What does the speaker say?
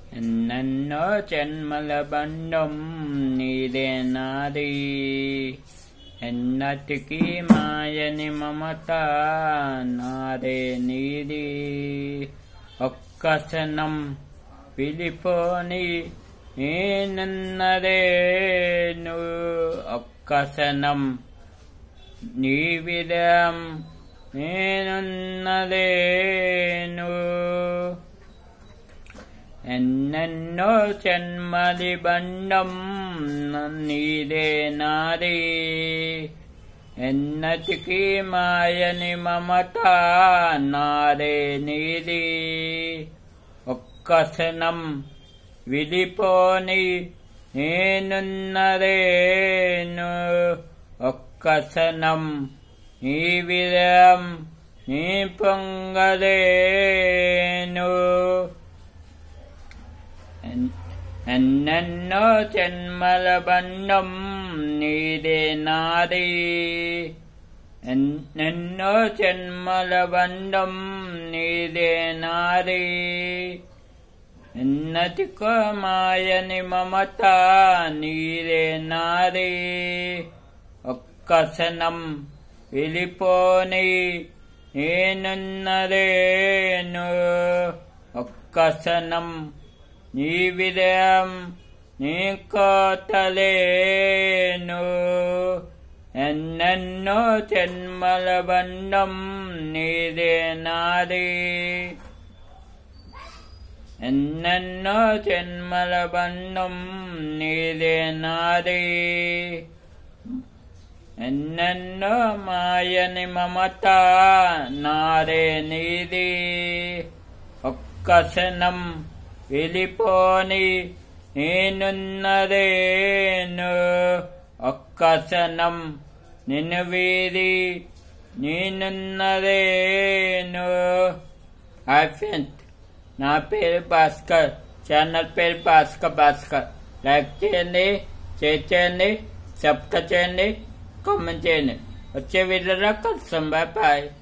ఎన్నెన్నో జన్మల బంధం నీదే నాది, ఎన్నటికీ మాయని మమత నాదే నీది. ఒక్క క్షణం పిలిపోని నేనున్నదే నువ్వు, ఒక్క క్షణం నీ విదయం నేనున్నదే నువ్వు. ఎన్నెన్నో జన్మలి బంధం నీదే నాది, ఎన్నటికీ మాయని మమత నాదే నీది. ఒక్క క్షణం విడిపోని నేనున్నదే నువ్వు, ఒక్క క్షణం నీ విదయం నీ పొంగలేను. ఎన్నెన్నో జన్మల బంధం నీదే నాది, ఎన్నెన్నో జన్మల బంధం నీదే నాది. ఎన్నటికో మాయని మమత నీదే నాది. ఒక్క క్షణం వెళ్ళిపోని నేనున్నదేను, ఒక్క క్షణం నీ విదయం నీ కోతలేను. ఎన్నెన్నో జన్మల బంధం నీదే నాది, ఎన్నెన్నో జన్మల బంధం నీదే నాది. ఎన్నెన్నో మాయని మమత నాదే నీది. ఒక్క క్షణం వెళ్ళిపోని నేనున్నదేను, ఒక్క క్షణం నిన్ను వీడి నేనున్నదేను. హాయ్ ఫ్రెండ్స్, నా పేరు భాస్కర్, ఛానల్ పేరు భాస్కర్. లైక్ చేయండి, షేర్ చేయండి, సబ్స్క్రైబ్ చేయండి, కామెంట్ చేయండి. వచ్చే వీడియోలో కలుస్తాం. బాయ్.